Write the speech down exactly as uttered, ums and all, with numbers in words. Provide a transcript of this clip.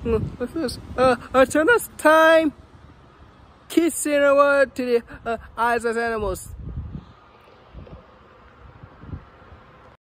What's this? Uh, uh, so that's time. Kids in the world to the uh, eyes of animals.